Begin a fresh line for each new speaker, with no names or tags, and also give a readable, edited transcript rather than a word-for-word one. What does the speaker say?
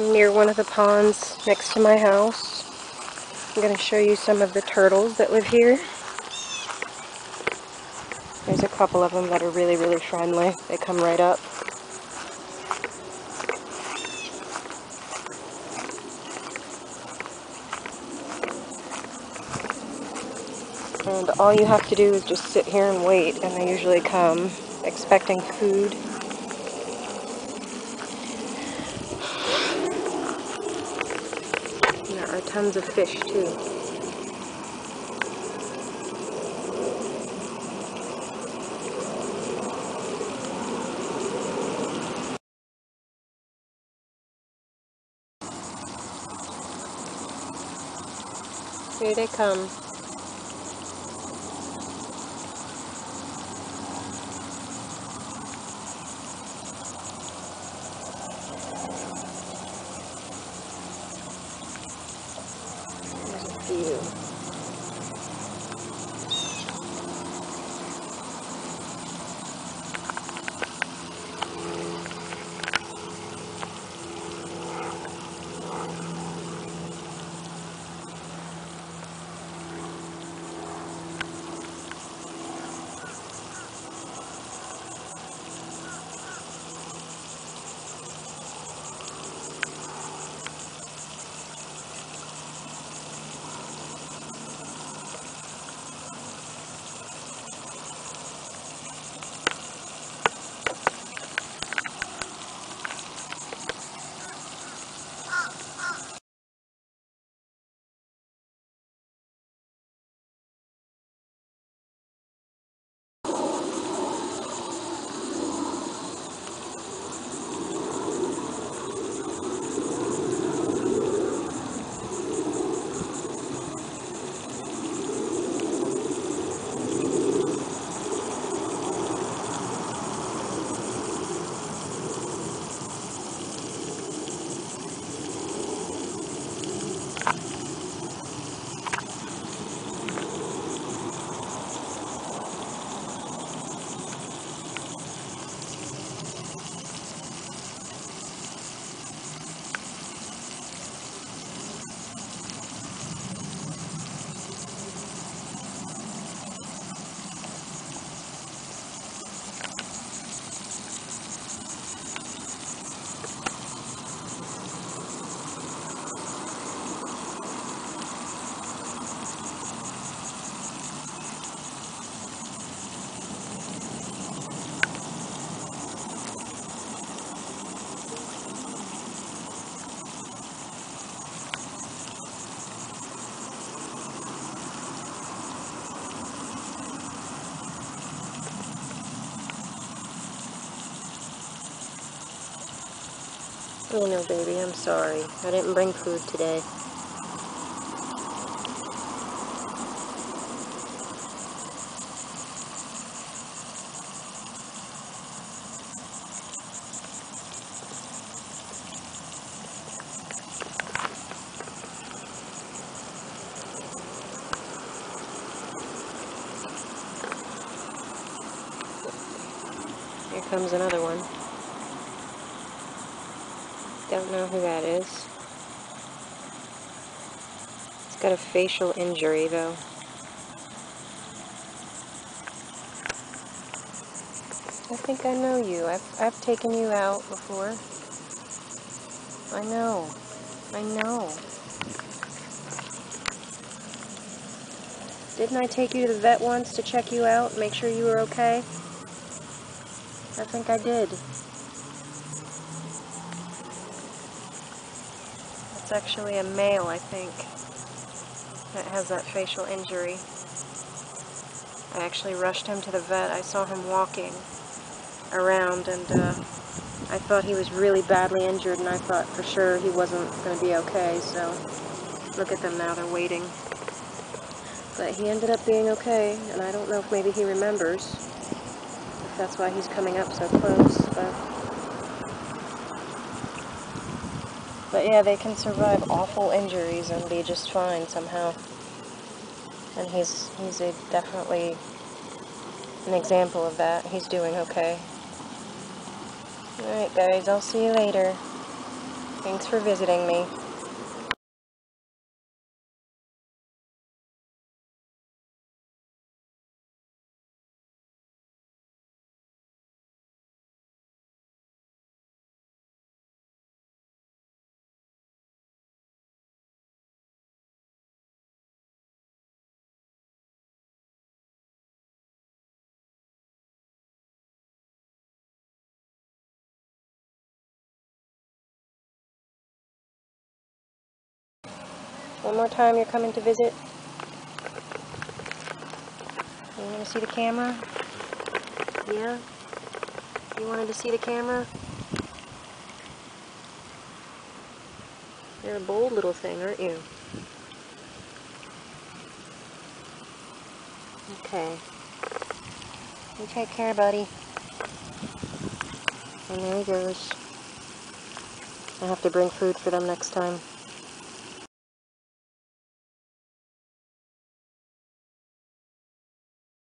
near one of the ponds next to my house. I'm going to show you some of the turtles that live here. There's a couple of them that are really, really friendly. They come right up. And all you have to do is just sit here and wait, and they usually come expecting food. And there are tons of fish too. Here they come. There's a few. Oh no, baby, I'm sorry. I didn't bring food today. Here comes another one. Don't know who that is. It's got a facial injury, though. I think I know you. I've taken you out before. I know. I know. Didn't I take you to the vet once to check you out, make sure you were okay? I think I did. It's actually a male, I think, that has that facial injury. I actually rushed him to the vet. I saw him walking around, and I thought he was really badly injured, and I thought for sure he wasn't going to be okay, so look at them now, they're waiting. But he ended up being okay, and I don't know if maybe he remembers, if that's why he's coming up so close, but yeah, they can survive awful injuries and be just fine somehow. And he's definitely an example of that. He's doing okay. Alright guys, I'll see you later. Thanks for visiting me. One more time you're coming to visit? You want to see the camera? Yeah? You wanted to see the camera? You're a bold little thing, aren't you? Okay. You take care, buddy. And there he goes. I have to bring food for them next time.